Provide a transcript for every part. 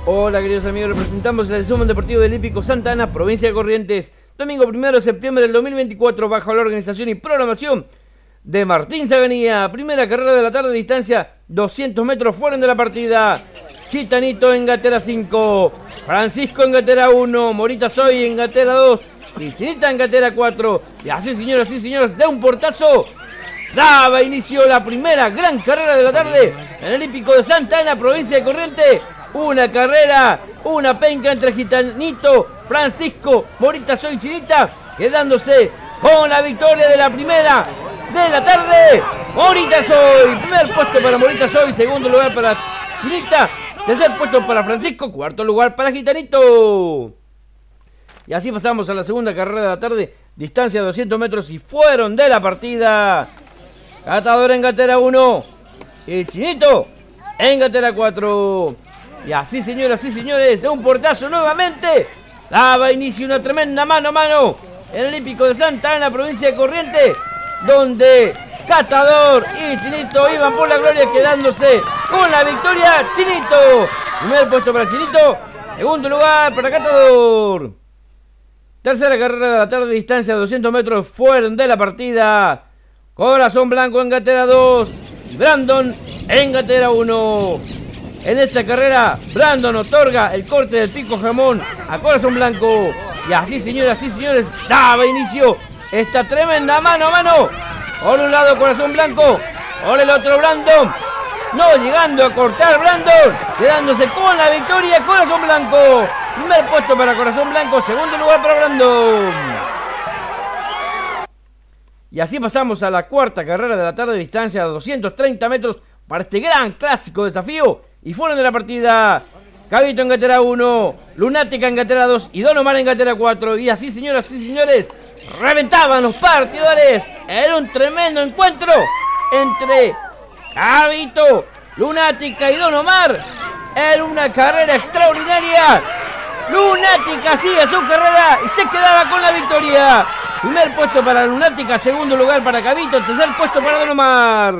Hola queridos amigos, representamos el resumen deportivo del Hípico Santa Ana, provincia de Corrientes. Domingo 1 de septiembre del 2024, bajo la organización y programación de Martín Zaganía. Primera carrera de la tarde, distancia 200 metros, fueron de la partida. Gitanito en gatera 5, Francisco en gatera 1, Morita Soy en gatera 2 y Chinita en gatera 4. Y así señoras y señores, de un portazo daba inicio la primera gran carrera de la tarde en el Hípico de Santa Ana, provincia de Corrientes. Una carrera, una penca entre Gitanito, Francisco, Morita Soy y Chinita, quedándose con la victoria de la primera de la tarde. Morita Soy, primer puesto para Morita Soy, segundo lugar para Chinita, tercer puesto para Francisco, cuarto lugar para Gitanito. Y así pasamos a la segunda carrera de la tarde, distancia de 200 metros y fueron de la partida. Catador en gatera 1 y Chinito en gatera 4. Y así señoras y señores, de un portazo nuevamente, daba inicio una tremenda mano a mano en el Hípico de Santa Ana, provincia de Corrientes, donde Catador y Chinito iban por la gloria, quedándose con la victoria. Chinito, primer puesto para Chinito, segundo lugar para Catador. Tercera carrera de la tarde, distancia de 200 metros, fueron de la partida. Corazón Blanco en gatera 2 y Brandon en gatera 1. En esta carrera, Brandon otorga el corte del pico jamón a Corazón Blanco. Y así, señoras y señores, daba inicio esta tremenda mano a mano. Por un lado, Corazón Blanco, por el otro, Brandon. No llegando a cortar Brandon, quedándose con la victoria Corazón Blanco. Primer puesto para Corazón Blanco, segundo lugar para Brandon. Y así pasamos a la cuarta carrera de la tarde, distancia de 230 metros para este gran clásico desafío. Y fueron de la partida Cabito en gatera 1, Lunática en gatera 2 y Don Omar en gatera 4. Y así, señoras y señores, reventaban los partidores. Era un tremendo encuentro entre Cabito, Lunática y Don Omar. Era una carrera extraordinaria. Lunática sigue su carrera y se quedaba con la victoria. Primer puesto para Lunática, segundo lugar para Cabito, tercer puesto para Don Omar.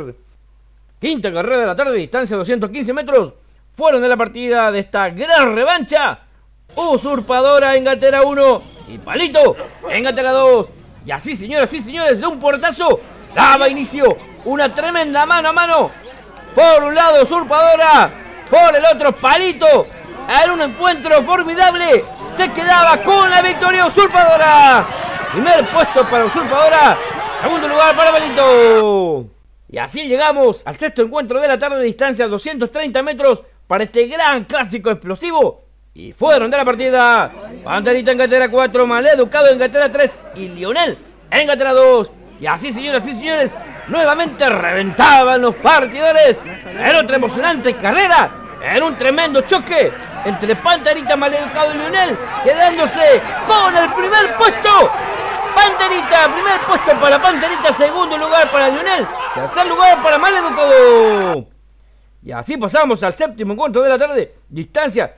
Quinta carrera de la tarde, distancia de 215 metros. Fueron de la partida de esta gran revancha. Usurpadora en gatera 1 y Palito en gatera 2. Y así, señoras y señores, de un portazo daba inicio una tremenda mano a mano. Por un lado Usurpadora, por el otro Palito. Era un encuentro formidable. Se quedaba con la victoria Usurpadora. Primer puesto para Usurpadora, segundo lugar para Palito. Y así llegamos al sexto encuentro de la tarde, distancia de 230 metros para este gran clásico explosivo. Y fueron de la partida Panterita en gatera 4, Maleducado en gatera 3 y Lionel en gatera 2. Y así, señoras y señores, nuevamente reventaban los partidores. Era otra emocionante carrera. Era un tremendo choque entre Panterita, Maleducado y Lionel, quedándose con el primer puesto. Panterita, primer puesto para Panterita, segundo lugar para Lionel, tercer lugar para Maleducado. Y así pasamos al séptimo encuentro de la tarde, distancia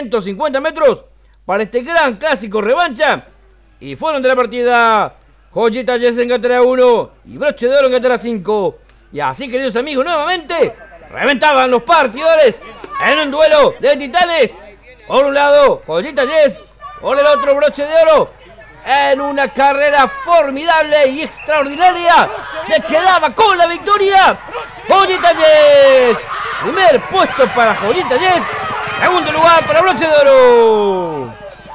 350 metros para este gran clásico revancha. Y fueron de la partida Joyita Yes en gatera 1 y Broche de Oro en gatera 5. Y así, queridos amigos, nuevamente reventaban los partidores en un duelo de titanes. Por un lado, Joyita Yes, por el otro, Broche de Oro. En una carrera formidable y extraordinaria, se quedaba con la victoria Joyita Yes. Primer puesto para Joyita Yes, segundo lugar para Broche de Oro.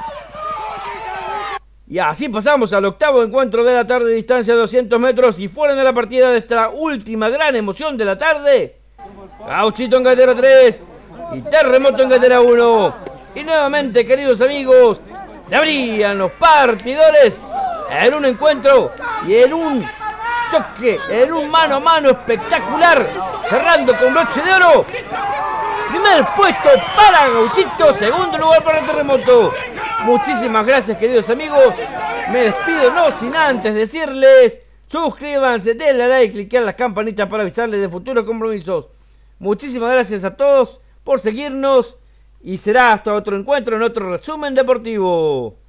Y así pasamos al octavo encuentro de la tarde, distancia de 200 metros. Y fueron de la partida de esta última gran emoción de la tarde, Gauchito en gatera 3 y Terremoto en gatera 1. Y nuevamente, queridos amigos, se abrían los partidores en un encuentro y en un choque, en un mano a mano espectacular, cerrando con Broche de Oro. Primer puesto para Gauchito, segundo lugar para Terremoto. Muchísimas gracias, queridos amigos. Me despido no sin antes decirles: suscríbanse, denle like, cliquen las campanitas para avisarles de futuros compromisos. Muchísimas gracias a todos por seguirnos. Y será hasta otro encuentro en otro resumen deportivo.